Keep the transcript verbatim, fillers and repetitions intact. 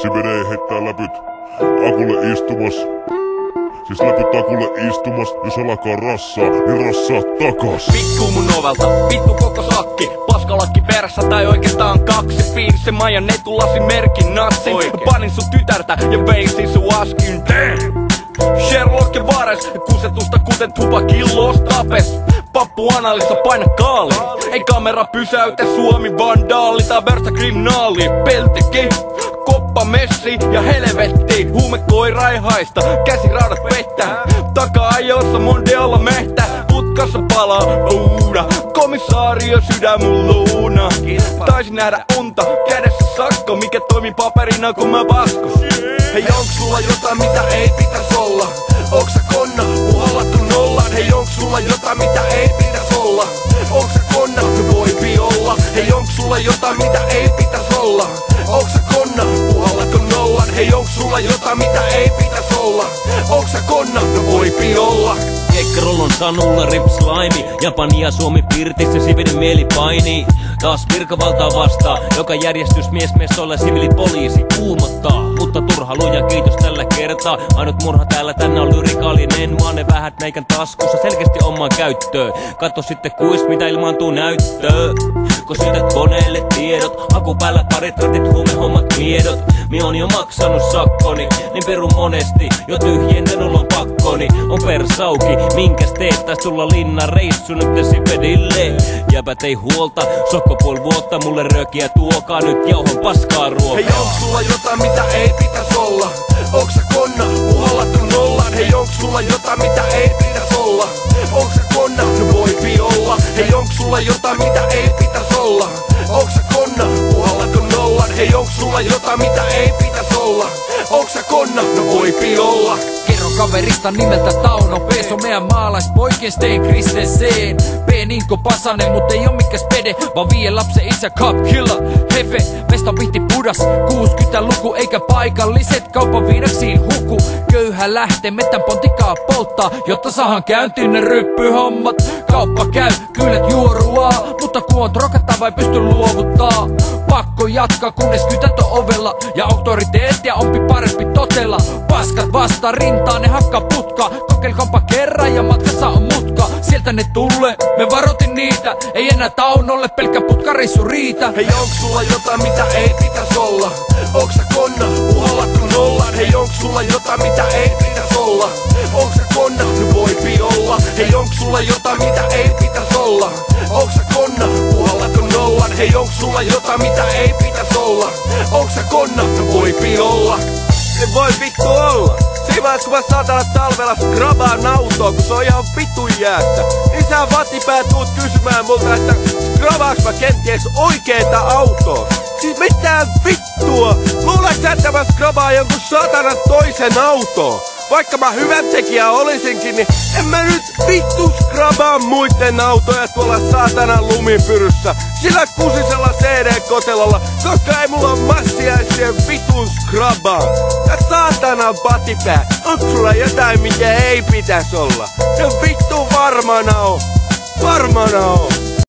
Si menee heittää läpyt akulle istumas. Siis läpyt akulle istumas. Jos alkaa rassaa, niin rassaa takas. Vittu mun ovelta, vittu koko sakki. Paskalakki perässä tai oikeastaan kaksi. Piin se Majan etulasi merkin nassin. Panin sun tytärtä ja veisin sun askin. Damn! Sherlock ja Vares, kusetusta kuten tupakillos tapes. Pappu analissa paina kaali. Ei kamera pysäytä Suomi vandaali tai verta kriminaali. Peltiki, koppa messi ja helvetti. Huumekoira ei haista, käsiraudat pettää. Taka-ajossa mondealla mehtä. Putkassa palaa uuda. Komisaario sydän mun luuna. Taisin nähdä unta, kädessä sakko. Mikä toimi paperina kun mä vaskos. Hei onks sulla jotain mitä ei pitäis olla? Onks sä konna, puhallattu nollaan? Hei onks sulla jotain mitä ei pitäis olla? Onks sä konna, no voipi olla? Hei onks sulla jotain mitä ei pitäis olla? Onks sä konna, puhallattu nollaan? Hei onks sulla jotain mitä ei pitäis olla? Onks sä konna, no voipi olla? Kekrollon sanulla ripslaimi, Japani ja Suomi pirtissä sividen mieli painii. Taas virkavaltaa vastaa, joka järjestysmies messoilla siviilipoliisi kuumottaa. Mutta turha luja kiitos tällä kertaa. Ainut murha täällä tänne on lyrikaalinen. Maa ne vähät näikän taskussa selkeästi omaan käyttöön. Katso sitten kuis mitä ilmaantuu näyttöön. Kun syötät koneelle tiedot, aku päällä parit ratit huumehommat miedot. Mi on jo maksanut sakkoni, niin peru monesti. Jo tyhjentänyt on pakkoni, on persauki. Minkäs teet tais tulla linnan reissu nyt sipedille? Jäbät ei huolta, sokko puol vuotta mulle röökiä tuokaa nyt jauhon paskaa ruokaa. Hei onks sulla jotain mitä ei pitäis olla? Onks sä konna, puhallattu nollaan? Hei onks sulla jotain mitä ei pitäis olla? Onks sä konna, no voipi olla? Hei onks sulla jotain mitä ei pitäis olla? Onks sä konna, puhallattu nollaan? Hei onks sulla jotain mitä ei pitäis olla? Onks sä konna, no voipi olla? Kerro kaverista nimeltä Tauno P. Se on meidän maalaispoikien Stein Kristensen. P. Ninko Pasanen, mut ei oo mikäs pede, vaan viien lapsen isä Cup Killer. Hefe, mesta vihti pudas, kuusikymmentä luku eikä paikalliset kaupan viinaksiin huku. Köyhä lähtee mettän pontikaa polttaa, jotta sahan käyntiin ne ryppyhommat. Kauppa käy, kylet juoruaa, mutta kun on trokattaa vai pysty luovuttaa. Pakko jatkaa kunnes kytät on ovella ja auktoriteettia onpi parempi totella. Paskat vastaan rintaan, ne hakkaa putkaa. Kokeilkaanpa kerran ja matkassa on mutka. Sieltä ne tulee, me varoitin niitä. Ei enää Taunolle pelkkä putkareissu riitä. Hei onks sulla jotain mitä ei pitäis olla? Onks sä konna, puhallattu nollaan? Hei onks sulla jotain mitä ei pitäis olla? Onks sä konna, no voipi olla? Hei onks sulla jotain mitä ei pitäis olla? Onks sä konna, puhallattu nollaan? Hei onks sulla jotain mitä ei pitäis olla? Onks sä konna, no voipi olla? Se voi vittu olla. Siinä vaiheessa kun mä saatana talvella skrabaan autoa, kun se on ihan vitun jäässä. Niin sä vatipää tuut kysymään multa, että skrabaaks mä kenties oikeeta autoa? Siis mitään vittua! Luuleeko sä, että mä skrabaan jonkun saatana toisen autoa? Vaikka mä hyvän tekijä olisinkin, niin en mä nyt vittu skrabaa muiden autoja tuolla saatanan lumipyryssä. Sillä kusisella C D-kotelolla, koska ei mulla on massiaisia vitun skrabaa. Ja saatanan patipää, onks sulla jotain mikä ei pitäis olla? No vittu varmana on, varmana on.